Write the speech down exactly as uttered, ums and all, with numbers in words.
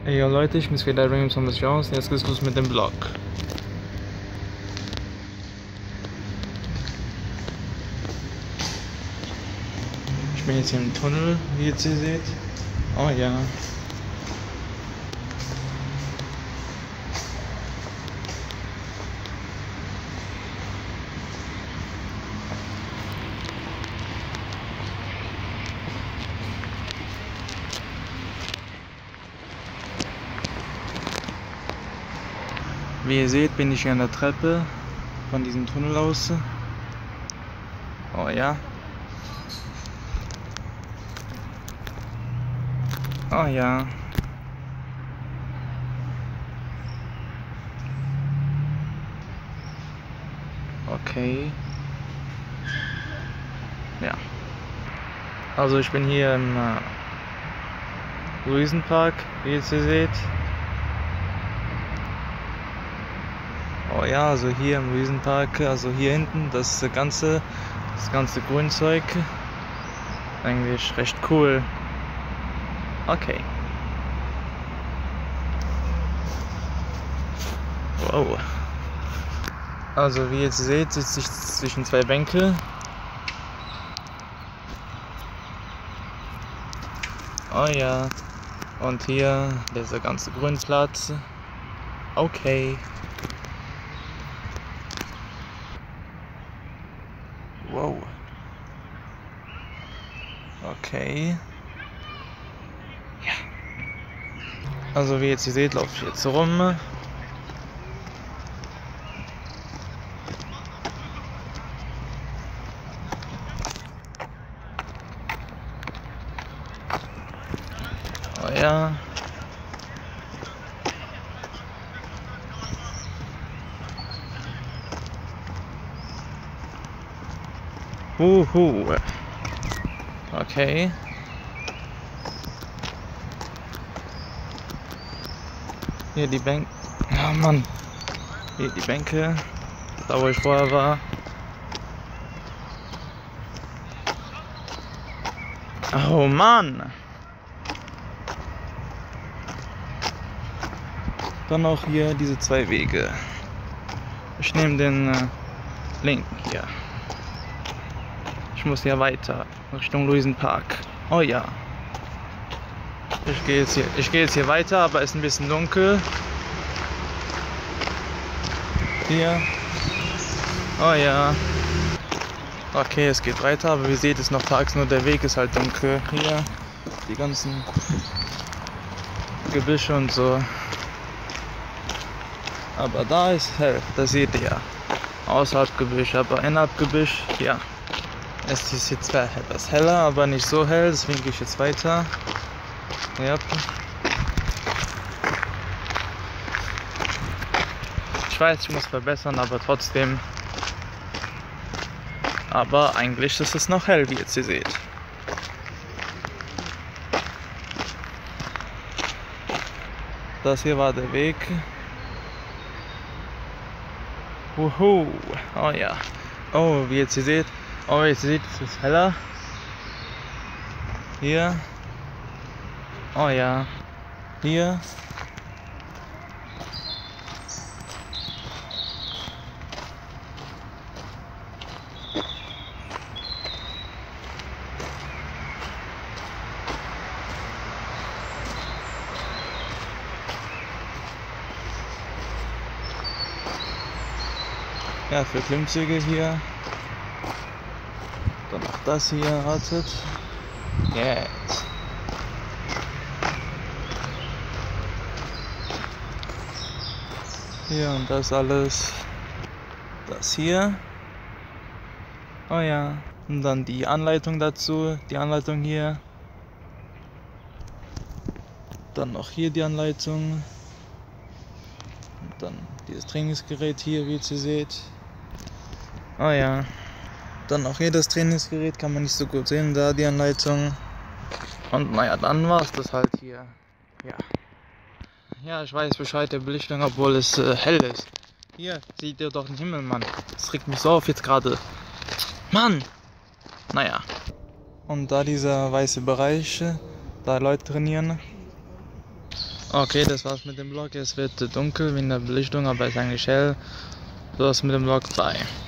Ey, ja Leute, ich bin wieder Ring von was Jones und jetzt geht's los mit dem Vlog. Ich bin jetzt hier im Tunnel, wie ihr jetzt hier seht. Oh ja. Wie ihr seht, bin ich hier an der Treppe von diesem Tunnel aus. Oh ja. Oh ja. Okay. Ja. Also ich bin hier im äh, Luisenpark, wie ihr jetzt hier seht. Oh ja, also hier im Luisenpark, also hier hinten, das ganze, das ganze Grünzeug, eigentlich recht cool. Okay. Wow. Also wie ihr jetzt seht, sitze ich zwischen zwei Bänke. Oh ja. Und hier dieser ganze Grünplatz. Okay. Wow. Okay. Ja. Also wie ihr jetzt hier seht, laufe ich jetzt rum. Oh ja. Uhu. Okay. Hier die Bänke. Ja, Mann. Hier die Bänke. Da wo ich vorher war. Oh Mann. Dann auch hier diese zwei Wege. Ich nehme den äh, linken hier. Ich muss hier weiter, Richtung Luisenpark. Oh ja. Ich gehe jetzt hier, ich gehe jetzt hier weiter, aber es ist ein bisschen dunkel. Hier. Oh ja. Okay, es geht weiter, aber wie ihr seht, ist noch tags, nur der Weg ist halt dunkel. Hier. Die ganzen Gebüsche und so. Aber da ist hell, das seht ihr ja. Außerhalb Gebüsch, aber innerhalb Gebüsch, ja. Es ist jetzt zwar etwas heller, aber nicht so hell, deswegen gehe ich jetzt weiter. Ja. Ich weiß, ich muss verbessern, aber trotzdem. Aber eigentlich ist es noch hell, wie jetzt ihr seht. Das hier war der Weg. Wuhu. Oh ja. Oh, wie jetzt ihr seht. Oh, jetzt seht ihr, es ist heller. Hier. Oh ja. Hier. Ja, für Klimmzüge hier. Dann noch das hier, wartet. Jetzt. Hier und das alles. Das hier. Oh ja. Und dann die Anleitung dazu. Die Anleitung hier. Dann noch hier die Anleitung. Und dann dieses Trainingsgerät hier, wie ihr seht. Oh ja. Dann auch hier das Trainingsgerät, kann man nicht so gut sehen, da die Anleitung. Und naja, dann war es das halt hier. Ja. Ja, ich weiß Bescheid der Belichtung, obwohl es äh, hell ist. Hier, seht ihr doch den Himmel, Mann. Das regt mich so auf jetzt gerade. Mann! Naja. Und da dieser weiße Bereich, da Leute trainieren. Okay, das war's mit dem Vlog. Es wird dunkel wegen der Belichtung, aber es ist eigentlich hell. Das war's mit dem Vlog. Bye.